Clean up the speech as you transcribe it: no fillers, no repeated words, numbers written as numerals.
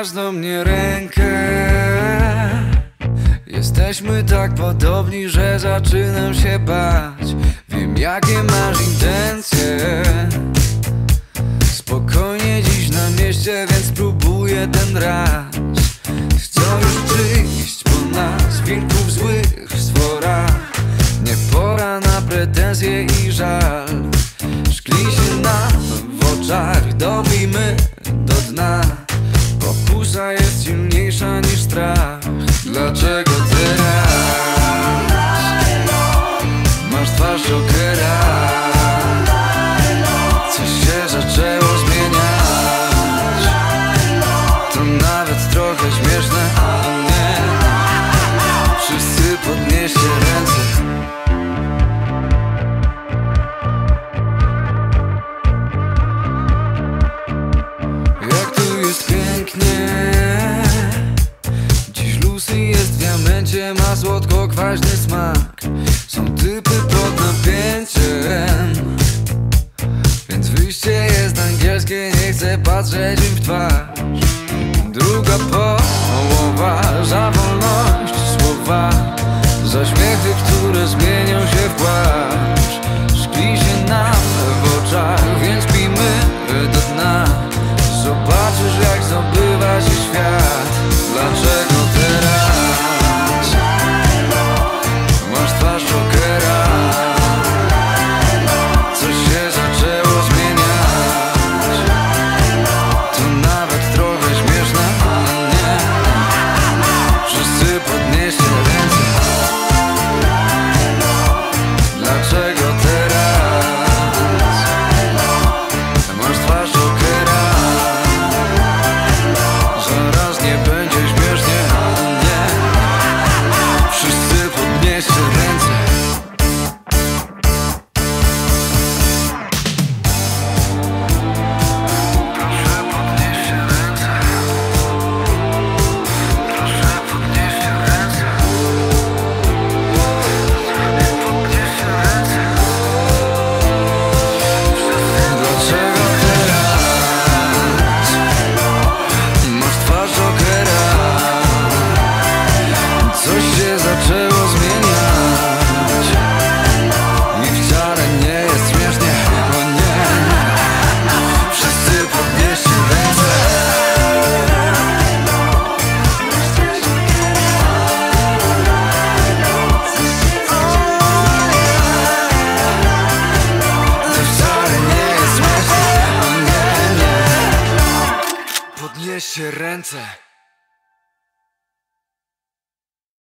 masz do mnie rękę. Jesteśmy tak podobni, że zaczynam się bać. Wiem, jakie masz intencje. Spokojnie dziś na mieście, więc spróbuję ten raz. Chcą już przyjść po nas, wilków złych stwora. Nie pora na pretensje i żal. Szkli się nam w oczach, dobijmy do dna. Pokusa jest silniejsza niż strach. Dlaczego teraz masz twarz Jokera? Coś się zaczęło zmieniać. To nawet trochę śmieszne, ale nie. Wszyscy podnieście ręce. Jak tu jest pięknie. Dziś Lucy jest w diamencie, ma słodko-kwaśny smak. Są typy pod napięciem, więc wyjście jest angielskie, nie chcę patrzeć im w twarz. Druga połowa, za wolność słowa, za śmiechy, które zmienią się w płacz. Szkli się nam w oczach, więc pijmy do dna. Zobaczysz, jak zdobywa się świat. Dlaczego teraz masz twarz Jokera? Coś się zaczęło zmieniać. To nawet trochę śmieszne, ale nie. Wszyscy podnieście ręce. Dlaczego teraz masz twarz Jokera? Zaraz nie będzie śmiesznie, ale nie. Wszyscy podnieście ręce. Proszę podnieście ręce. Proszę podnieście ręce. Podnieście ręce. Dlaczego teraz masz twarz Jokera? Coś się zaczęło zmieniać i wcale nie jest śmiesznie, o nie. Wszyscy podnieście ręce. To wcale nie jest śmiesznie, o nie, nie. Podnieście ręce.